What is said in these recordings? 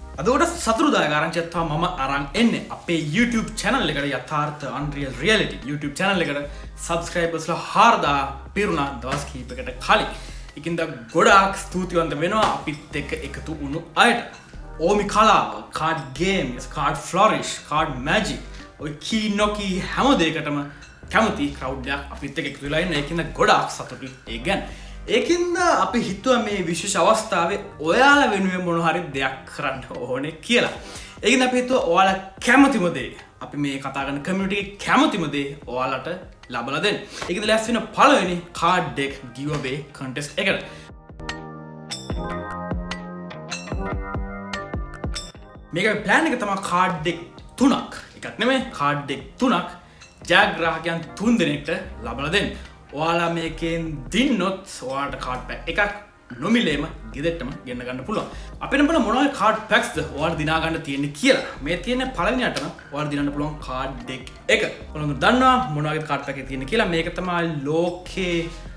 අදට සතුරුදායක ආරංචියක් තමයි මම අරන් එන්නේ අපේ YouTube channel එකට යථාර්ථ Unreal Reality YouTube channel එකට subscribers ලා 4000 පිරුණා දවස් කිහිපයකට කලින්. ඒකින්ද ගොඩාක් ස්තුතිවන්ත වෙනවා අපිත් එක්ක එකතු වුණු අයට. ඕමි කලාව, card games, card flourish, card magic, ඔය key noki හැම දෙයකටම කැමති crowd එකක් අපිත් එක්ක එකතු වෙලා ඉන්න. ඒකින්ද ගොඩාක් සතුටුයි ඒ ගැන. ඒකින්ද අපි හිතුවා මේ විශේෂ අවස්ථාවේ ඔයාලා වෙනුවෙන් මොන හරි දෙයක් කරන්න ඕනේ කියලා. ඒකින්ද අපි හිතුවා ඔයාලා කැමතිම දේ අපි මේ කතා කරන community එකේ කැමතිම දේ ඔයාලට ලබලා දෙන්න. ඒකින්ද ලෑස්ති වෙන පළවෙනි card deck giveaway contest එකට. මේකේ plan එක තමයි card deck 3ක්. එකක් නෙමෙයි card deck 3ක් ජයග්‍රාහකයන් 3 දෙනෙක්ට ලබලා දෙන්න. ඔයාලා මේකෙන් දින්නොත් ඔයාලට කාඩ් පැක් එකක් නොමිලේම ගෙදරටම ගෙන්න ගන්න පුළුවන්. අපිට බලන්න මොනවද කාඩ් පැක්ස්ද ඔයාලා දිනා ගන්න තියෙන්නේ කියලා. මේ තියෙන පළවෙනියටම ඔයාලා දිනන්න පුළුවන් කාඩ් ඩෙක් එක. ඔයාලා දන්නවා මොන වගේ කාඩ් පැක් එකක් තියෙන්නේ කියලා. මේක තමයි ලෝකේ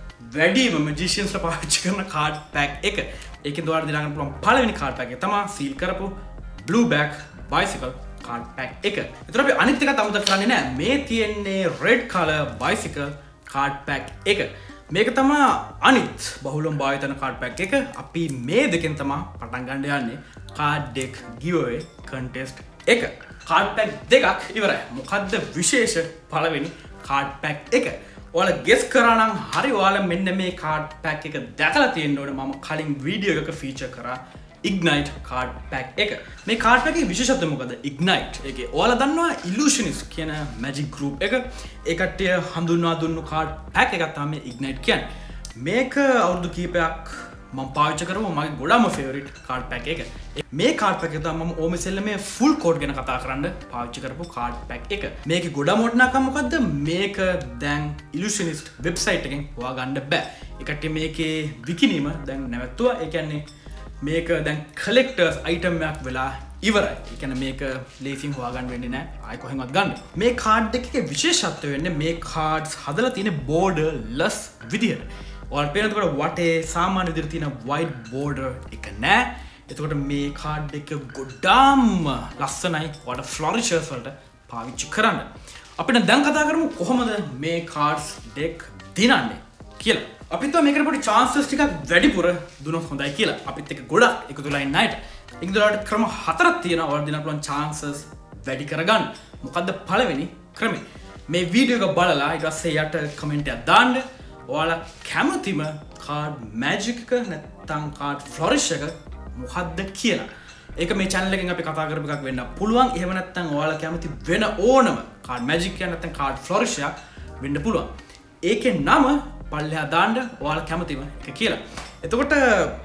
වැඩිම මැජිෂියන්ස්ලා පාවිච්චි කරන කාඩ් පැක් එක. ඒකෙන් ඔයාලා දිනා ගන්න පුළුවන් පළවෙනි කාඩ් පැක් එක තමයි සීල් කරපු blue back bicycle card pack එක. ඒතර අපි අනිත් එකත් අමතක කරන්නේ නැහැ. මේ තියෙන්නේ red color bicycle card pack එක. මේක තමා අනිත් බහුලම් භාවිතන කාඩ් පැක් එක. අපි මේ දෙකෙන් තමා පටන් ගන්න යන්නේ කාඩ් ඩෙක් giveaway contest එක. කාඩ් පැක් දෙකක් ඉවරයි. මොකද්ද විශේෂ පළවෙනි කාඩ් පැක් එක? ඔයාලා ගෙස් කරා නම් හරි. ඔයාලා මෙන්න මේ කාඩ් පැක් එක දැකලා තියෙන්න ඕනේ. මම කලින් වීඩියෝ එකක ෆීචර් කරා Ignite කාඩ් පැක් එක. මේ කාඩ් පැක් එකේ විශේෂත්වය මොකද? Ignite එකේ ඔයාලා දන්නවා Illusionist කියන magic group එක. ඒ කට්ටිය හඳුන්වා දුන්නු කාඩ් පැක් එකක් තමයි Ignite කියන්නේ. මේක අවුරුදු කිහිපයක් මම පාවිච්චි කරමු. මගේ ගොඩාම favorite කාඩ් පැක් එක. මේ කාඩ් පැක් එක තමයි මම ඕම ඉස්සෙල්ලා full code ගැන කතා කරන්න පාවිච්චි කරපු කාඩ් පැක් එක. මේකේ ගොඩාම වටිනාකම මොකද්ද? මේක දැන් Illusionist website එකෙන් හොයාගන්න බෑ. ඒ කට්ටිය මේකේ විකිණීම දැන් නැවැත්තුවා. ඒ කියන්නේ මේක දැන් collectors item එකක් වෙලා ඉවරයි. ඒ කියන්නේ මේක ලේසියෙන් හොයාගන්න වෙන්නේ නැහැ. ආයි කොහෙන්වත් ගන්න. මේ කාඩ් එකේ විශේෂත්වය වෙන්නේ මේ cards හදලා තියෙන borderless විදියට. ඔයාලට පේනකොට වටේ සාමාන්‍ය විදිහට තියෙන white border එක නෑ. එතකොට මේ කාඩ් එක ගොඩාම ලස්සනයි. ඔයාලට flourishes වලට පාවිච්චි කරන්න. අපිට දැන් කතා කරමු කොහොමද මේ cards deck දිනන්නේ කියලා. අපිත් මේකට පොඩි chances ටිකක් වැඩිපුර දුනොත් හොඳයි කියලා. අපිත් එක්ක ගොඩක් එකතු වෙලා ඉන්න අයට. ඒකද ඔයාලට ක්‍රම 4ක් තියෙනවා ඔයාලට දිනන්න පුළුවන් chances වැඩි කරගන්න. මොකද්ද පළවෙනි ක්‍රමය? මේ වීඩියෝ එක බලලා ඊට පස්සේ යට කමෙන්ට් එකක් දාන්න. ඔයාලා කැමතිම card magic එක නැත්නම් card flourish එක මොකද්ද කියලා. ඒක මේ channel එකෙන් අපි කතා කරපු එකක් වෙන්න පුළුවන්. එහෙම නැත්නම් ඔයාලා කැමති වෙන ඕනම card magic එක නැත්නම් card flourish එකක් වෙන්න පුළුවන්. ඒකේ නම පල්ලෙහා දාන්න ඔයාලා කැමතිම එක කියලා. එතකොට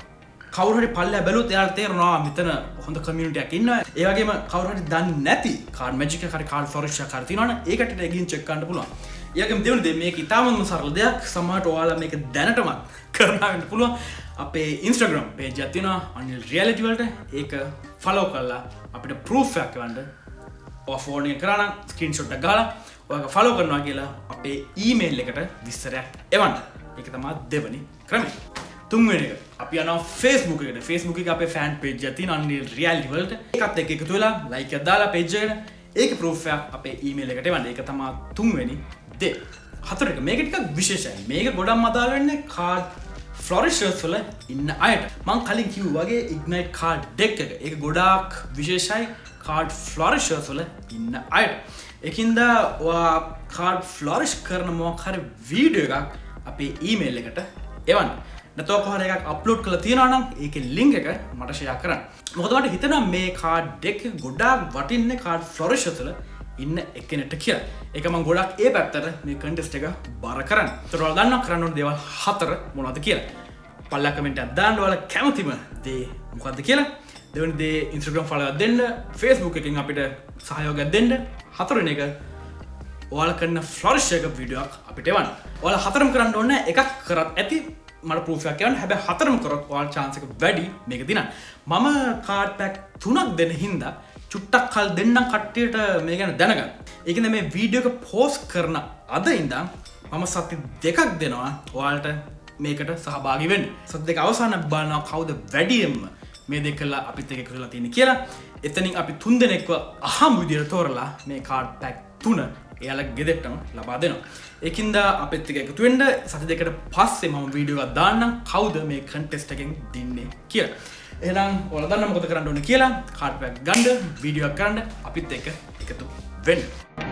කවුරු හරි පල්ලෙහා බැලුවොත් එයාලට තේරෙනවා මෙතන හොඳ කමියුනිටි එකක් ඉන්නවා. ඒ වගේම කවුරු හරි දන්නේ නැති card magic එක හරි card flourish එකක් හරි තියෙනවනේ ඒකට ගිහින් check කරන්න පුළුවන්. ඒ වගේම දෙවෙනි දේ මේක ඉතාමත්ම සරල දෙයක්. සමහරට ඔයාලා මේක දැනටමත් කරනවා වෙන්න පුළුවන්. අපේ Instagram page එකක් තියෙනවා Unreal Reality වලට. ඒක follow කරලා අපිට proof එකක් එවන්න. ඔයා ෆෝන් එක කරා නම් screenshot එකක් ගහලා ඔයාලා follow කරනවා කියලා අපේ email එකට විස්තරයක් එවන්න. ඒක තමයි දෙවෙනි ක්‍රමය. තුන්වෙනි එක අපි යනවා Facebook එකට. Facebook එකේ අපේ fan page එකක් තියෙනවා Unreal Reality වලට. ඒකත් එක්ක එකතු වෙලා like එකක් දාලා page එකට ඒක proof එකක් අපේ email එකට එවන්න. ඒක තමයි තුන්වෙනි දේ. හතරක මේක ටිකක් විශේෂයි. මේක ගොඩක් අදාළ වෙන්නේ card flourishers වල ඉන්න අයට. මම කලින් කිව්වා වගේ Ignite card deck එක. ඒක ගොඩාක් විශේෂයි card flourishers වල ඉන්න අයට. ඒකින්ද ඔයා card flourish කරන මොකක් හරි වීඩියෝ එකක් අපේ email එකට එවන්න. නැත්නම් කොහොම එකක් අප්ලෝඩ් කරලා තියෙනවා නම් ඒකේ link එක මට share කරන්න. මොකද මට හිතෙනවා මේ card deck එක ගොඩාක් වටින්නේ card flourishers වල ඉන්න එක්කෙනෙක්ට කියලා. ඒක මම ගොඩක් ඒ පැත්තට මේ contest එක බාර කරන්න. ඒතර ඔයාලා දන්නවා කරන්න ඕන දේවල් 4 මොනවද කියලා. පල්ලා කමෙන්ට් එකක් දාන්න ඔයාලා කැමතිම දේ මොකද්ද කියලා. දෙවෙනි දේ Instagram follow එකක් දෙන්න. Facebook එකෙන් අපිට සහයෝගයක් දෙන්න. හතරවෙනි එක ඔයාලා කරන flourish එක වීඩියෝ එකක් අපිට එවන්න. ඔයාලා හතරම කරන්න ඕනේ එකක් කරත් ඇති මට proof එකක් එවන්න. හැබැයි හතරම කරොත් ඔයාලා chance එක වැඩි මේක දිනන්න. මම card pack 3ක් දෙන්න හින්දා චුට්ටක් කල් දෙන්නම් කට්ටියට මේ ගැන දැනගන්න. ඒකෙන්ද මේ වීඩියෝ එක post කරන අද ඉඳන් මම සති 2ක් දෙනවා ඔයාලට මේකට සහභාගී වෙන්න. සති 2 අවසාන බලනවා කවුද වැඩියෙන්ම මේ දෙක කරලා අපිත් එක්ක එකතු වෙලා තියෙන්නේ කියලා. එතනින් අපි 3 දෙනෙක්ව අහමු විදියට තෝරලා මේ කාඩ් පැක් 3 එයාලා ගෙදරටම ලබා දෙනවා. ඒකින්ද අපිත් එක්ක එකතු වෙන්න සති දෙකකට පස්සේ මම වීඩියෝ එකක් දාන්නම් කවුද මේ කන්ටෙස්ට් එකෙන් දින්නේ කියලා. එහෙනම් ඔයාලා දන්න මොකද කරන්න ඕනේ කියලා කාඩ් පැක් ගන්න වීඩියෝ එකක් කරන්න අපිත් එක්ක එකතු වෙන්න.